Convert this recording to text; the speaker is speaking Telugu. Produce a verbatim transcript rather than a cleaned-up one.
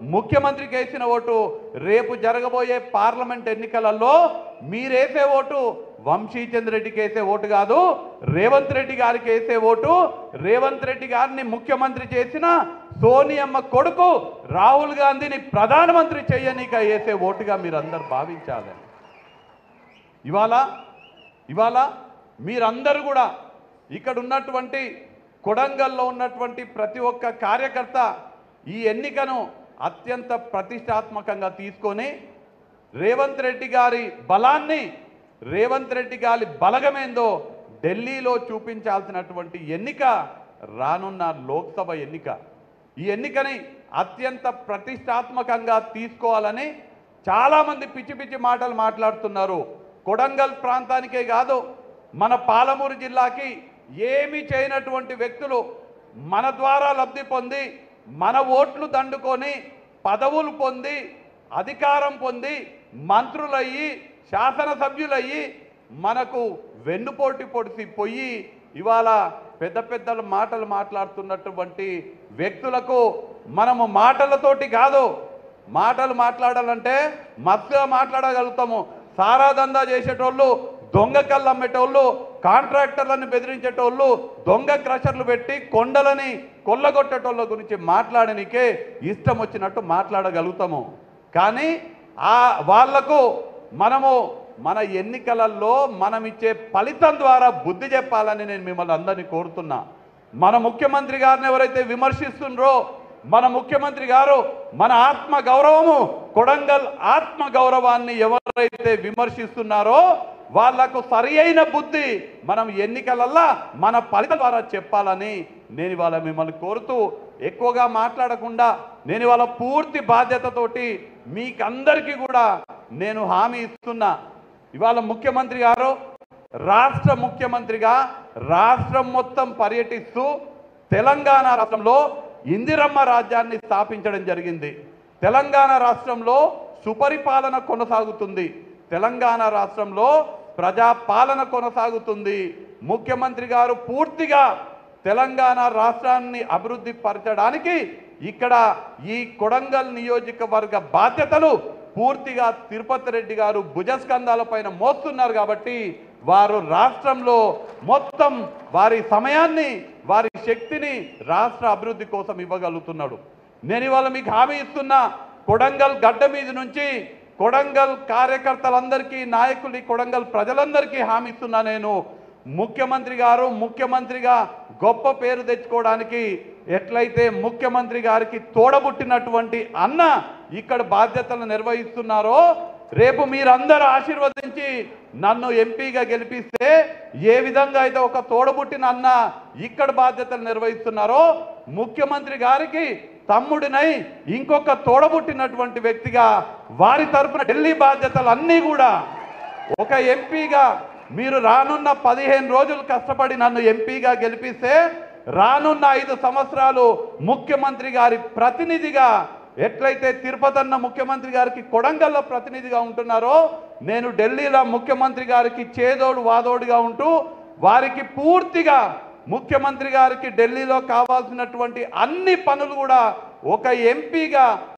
ముఖ్యమంత్రికి వేసిన ఓటు రేపు జరగబోయే పార్లమెంట్ ఎన్నికలలో మీరేసే ఓటు వంశీచంద్ర రెడ్డికి వేసే ఓటు కాదు, రేవంత్ రెడ్డి గారికి వేసే ఓటు రేవంత్ రెడ్డి గారిని ముఖ్యమంత్రి చేసిన సోనియమ్మ కొడుకు రాహుల్ గాంధీని ప్రధానమంత్రి చేయనీక వేసే ఓటుగా మీరందరూ భావించాలి. ఇవాళ ఇవాళ మీరందరూ కూడా ఇక్కడ ఉన్నటువంటి కొడంగల్లో ఉన్నటువంటి ప్రతి ఒక్క కార్యకర్త ఈ ఎన్నికను అత్యంత ప్రతిష్టాత్మకంగా తీసుకొని రేవంత్ రెడ్డి గారి బలాన్ని, రేవంత్ రెడ్డి గారి బలగమేందో ఢిల్లీలో చూపించాల్సినటువంటి ఎన్నిక రానున్న లోక్సభ ఎన్నిక. ఈ ఎన్నికని అత్యంత ప్రతిష్టాత్మకంగా తీసుకోవాలని చాలామంది పిచ్చి పిచ్చి మాటలు మాట్లాడుతున్నారు. కొడంగల్ ప్రాంతానికే కాదు, మన పాలమూరు జిల్లాకి ఏమీ చేయనటువంటి వ్యక్తులు మన ద్వారా లబ్ధి పొంది, మన ఓట్లు దండుకొని పదవులు పొంది, అధికారం పొంది, మంత్రులయ్యి, శాసనసభ్యులయ్యి మనకు వెన్నుపోటు పొడిసి పోయి ఇవాళ పెద్ద పెద్ద మాటలు మాట్లాడుతున్నటువంటి వ్యక్తులకు మనము మాటలతోటి కాదు, మాటలు మాట్లాడాలంటే మస్తుగా మాట్లాడగలుగుతాము. సారా దందా చేసేటోళ్ళు, దొంగ కళ్ళు అమ్మేటోళ్ళు, కాంట్రాక్టర్లను బెదిరించేటోళ్ళు, దొంగ క్రషర్లు పెట్టి కొండలని కొల్లగొట్టేటోళ్ళ గురించి మాట్లాడనికే ఇష్టం వచ్చినట్టు మాట్లాడగలుగుతాము. కానీ ఆ వాళ్లకు మనము మన ఎన్నికలలో మనం ఇచ్చే ఫలితం ద్వారా బుద్ధి చెప్పాలని నేను మిమ్మల్ని అందరినీ కోరుతున్నా. మన ముఖ్యమంత్రి గారిని ఎవరైతే విమర్శిస్తుండ్రో, మన ముఖ్యమంత్రి గారు మన ఆత్మ గౌరవము, కొడంగల్ ఆత్మ గౌరవాన్ని ఎవరైతే విమర్శిస్తున్నారో వాళ్లకు సరి అయిన బుద్ధి మనం ఎన్నికలల్లా మన ఫలితం ద్వారా చెప్పాలని నేను ఇవాళ మిమ్మల్ని కోరుతూ, ఎక్కువగా మాట్లాడకుండా నేను ఇవాళ పూర్తి బాధ్యతతోటి మీకందరికీ కూడా నేను హామీ ఇస్తున్నా. ఇవాళ ముఖ్యమంత్రి గారు రాష్ట్ర ముఖ్యమంత్రిగా రాష్ట్రం మొత్తం పర్యటిస్తూ తెలంగాణ రాష్ట్రంలో ఇందిరమ్మ రాజ్యాన్ని స్థాపించడం జరిగింది. తెలంగాణ రాష్ట్రంలో సుపరిపాలన కొనసాగుతుంది. తెలంగాణ రాష్ట్రంలో ప్రజాపాలన కొనసాగుతుంది. ముఖ్యమంత్రి గారు పూర్తిగా తెలంగాణ రాష్ట్రాన్ని అభివృద్ధి పరచడానికి ఇక్కడ ఈ కొడంగల్ నియోజకవర్గ బాధ్యతలు పూర్తిగా తిరుపతి రెడ్డి గారు భుజస్కంధాలపైన మోస్తున్నారు. కాబట్టి వారు రాష్ట్రంలో మొత్తం వారి సమయాన్ని, వారి శక్తిని రాష్ట్ర అభివృద్ధి కోసం ఇవ్వగలుగుతున్నాడు. నేను ఇవాళ మీకు హామీ ఇస్తున్నా, కొడంగల్ గడ్డ మీద నుంచి కొడంగల్ కార్యకర్తలందరికీ, నాయకులు, కొడంగల్ ప్రజలందరికీ హామీ ఇస్తున్నా. నేను ముఖ్యమంత్రి గారు ముఖ్యమంత్రిగా గొప్ప పేరు తెచ్చుకోవడానికి ఎట్లయితే ముఖ్యమంత్రి గారికి తోడబుట్టినటువంటి అన్న ఇక్కడ బాధ్యతలు నిర్వహిస్తున్నారో, రేపు మీరందరూ ఆశీర్వదించి నన్ను ఎంపీగా గెలిపిస్తే ఏ విధంగా అయితే ఒక తోడబుట్టిన అన్న ఇక్కడ బాధ్యతలు నిర్వహిస్తున్నారో, ముఖ్యమంత్రి గారికి తమ్ముడినై ఇంకొక తోడబుట్టినటువంటి వ్యక్తిగా వారి తరపున ఢిల్లీ బాధ్యతలు అన్నీ కూడా ఒక ఎంపీగా మీరు రానున్న పదిహేను రోజులు కష్టపడి నన్ను ఎంపీగా గెలిపిస్తే రానున్న ఐదు సంవత్సరాలు ముఖ్యమంత్రి గారి ప్రతినిధిగా, ఎట్లయితే తిరుపతి అన్న ముఖ్యమంత్రి గారికి కొడంగల్లో ప్రతినిధిగా ఉంటున్నారో, నేను ఢిల్లీలో ముఖ్యమంత్రి గారికి చేదోడు వాదోడుగా ఉంటూ వారికి పూర్తిగా ముఖ్యమంత్రి గారికి ఢిల్లీలో కావాల్సినటువంటి అన్ని పనులు కూడా ఒక ఎంపీగా